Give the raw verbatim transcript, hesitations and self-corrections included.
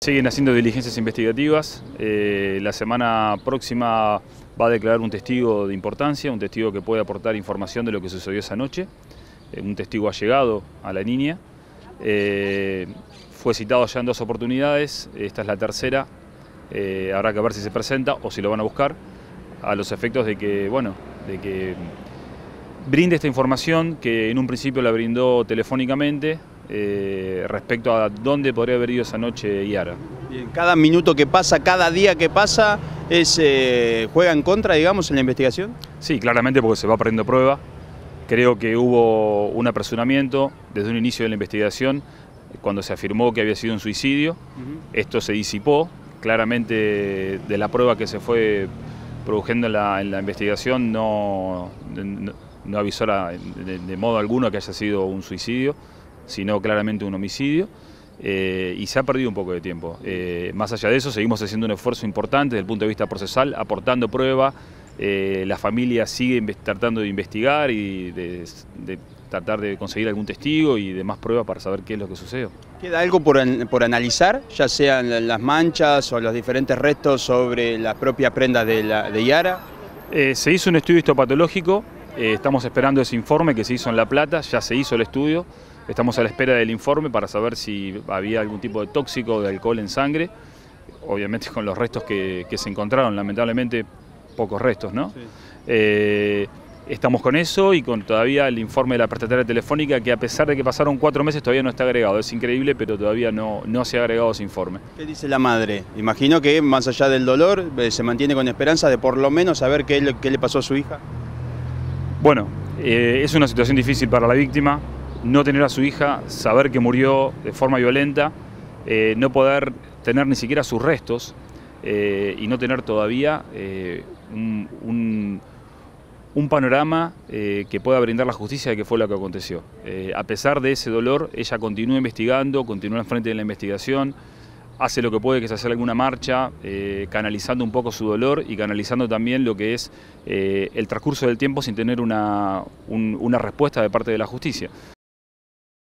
Siguen haciendo diligencias investigativas. Eh, la semana próxima va a declarar un testigo de importancia, un testigo que puede aportar información de lo que sucedió esa noche, eh, un testigo allegado a la niña. Eh, fue citado ya en dos oportunidades, esta es la tercera, eh, habrá que ver si se presenta o si lo van a buscar, a los efectos de que, bueno, de que brinde esta información que en un principio la brindó telefónicamente, Eh, respecto a dónde podría haber ido esa noche Yara. Bien, cada minuto que pasa, cada día que pasa, es, eh, ¿juega en contra, digamos, en la investigación? Sí, claramente, porque se va perdiendo prueba. Creo que hubo un apresuramiento desde un inicio de la investigación, cuando se afirmó que había sido un suicidio. Uh-huh. Esto se disipó, claramente de la prueba que se fue produciendo en la, en la investigación no, no, no avisó la, de, de modo alguno que haya sido un suicidio, sino claramente un homicidio, eh, y se ha perdido un poco de tiempo. Eh, más allá de eso, seguimos haciendo un esfuerzo importante desde el punto de vista procesal, aportando prueba. Eh, la familia sigue tratando de investigar y de, de tratar de conseguir algún testigo y demás pruebas para saber qué es lo que sucedió. ¿Queda algo por, por analizar, ya sean las manchas o los diferentes restos sobre las propias prendas de, la, de Yara? Eh, se hizo un estudio histopatológico, eh, estamos esperando ese informe que se hizo en La Plata, ya se hizo el estudio. Estamos a la espera del informe para saber si había algún tipo de tóxico de alcohol en sangre, obviamente con los restos que, que se encontraron, lamentablemente pocos restos, ¿no? Sí. Eh, estamos con eso y con todavía el informe de la prestataria telefónica, que a pesar de que pasaron cuatro meses todavía no está agregado. Es increíble, pero todavía no, no se ha agregado ese informe. ¿Qué dice la madre? Imagino que más allá del dolor se mantiene con esperanza de por lo menos saber qué, qué le pasó a su hija. Bueno, eh, es una situación difícil para la víctima. No tener a su hija, saber que murió de forma violenta, eh, no poder tener ni siquiera sus restos eh, y no tener todavía eh, un, un, un panorama eh, que pueda brindar la justicia de qué fue lo que aconteció. Eh, a pesar de ese dolor, ella continúa investigando, continúa al frente de la investigación, hace lo que puede, que es hacer alguna marcha, eh, canalizando un poco su dolor y canalizando también lo que es eh, el transcurso del tiempo sin tener una, un, una respuesta de parte de la justicia.